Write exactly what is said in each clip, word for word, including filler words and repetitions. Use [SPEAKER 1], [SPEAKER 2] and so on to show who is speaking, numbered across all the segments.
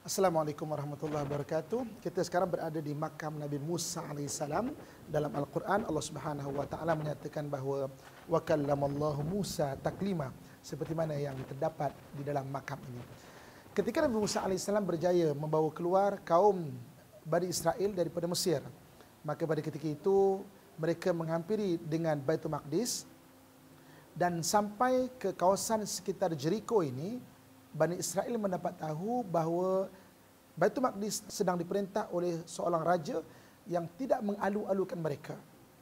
[SPEAKER 1] Assalamualaikum warahmatullahi wabarakatuh. Kita sekarang berada di makam Nabi Musa alaihissalam. Dalam Al-Quran Allah Subhanahu wa taala menyatakan bahawa wa kallamallahu Musa taklima, seperti mana yang terdapat di dalam makam ini. Ketika Nabi Musa alaihissalam berjaya membawa keluar kaum Bani Israel daripada Mesir, maka pada ketika itu mereka menghampiri dengan Baitul Maqdis dan sampai ke kawasan sekitar Jericho ini, Bani Israel mendapat tahu bahawa Baitul Maqdis sedang diperintah oleh seorang raja yang tidak mengalu-alukan mereka.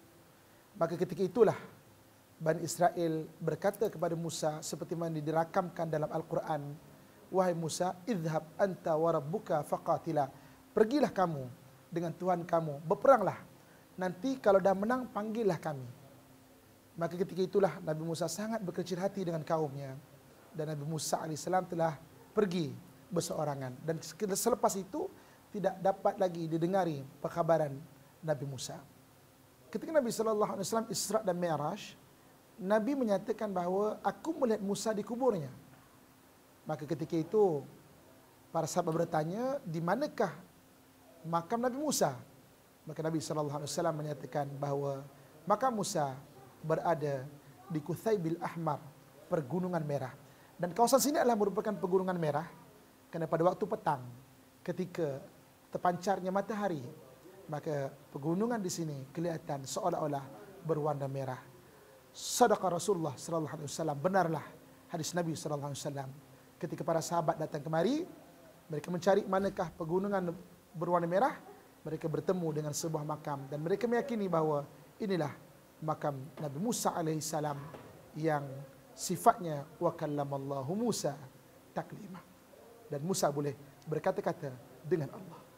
[SPEAKER 1] Maka ketika itulah Bani Israel berkata kepada Musa seperti mana dirakamkan dalam Al-Quran, wahai Musa, idhab anta wa rabbuka faqatila, pergilah kamu dengan Tuhan kamu, berperanglah. Nanti kalau dah menang, panggillah kami. Maka ketika itulah Nabi Musa sangat berkecil hati dengan kaumnya. Dan Nabi Musa alaihissalam telah pergi berseorangan. Dan selepas itu tidak dapat lagi didengari perkhabaran Nabi Musa. Ketika Nabi sallallahu alaihi wasallam Isra' dan Mi'raj, Nabi menyatakan bahawa aku melihat Musa di kuburnya. Maka ketika itu para sahabat bertanya, di manakah makam Nabi Musa? Maka Nabi sallallahu alaihi wasallam menyatakan bahawa makam Musa berada di Kuthaibil Ahmar, Pergunungan Merah. Dan kawasan sini adalah merupakan Pegunungan Merah kerana pada waktu petang ketika terpancarnya matahari, maka pegunungan di sini kelihatan seolah-olah berwarna merah. Sadaqa Rasulullah sallallahu alaihi wasallam, benarlah hadis Nabi sallallahu alaihi wasallam. Ketika para sahabat datang kemari, mereka mencari manakah pegunungan berwarna merah, mereka bertemu dengan sebuah makam dan mereka meyakini bahawa inilah makam Nabi Musa alaihissalam yang sifatnya wa kallamallahu Musa taklima, dan Musa boleh berkata-kata dengan Allah.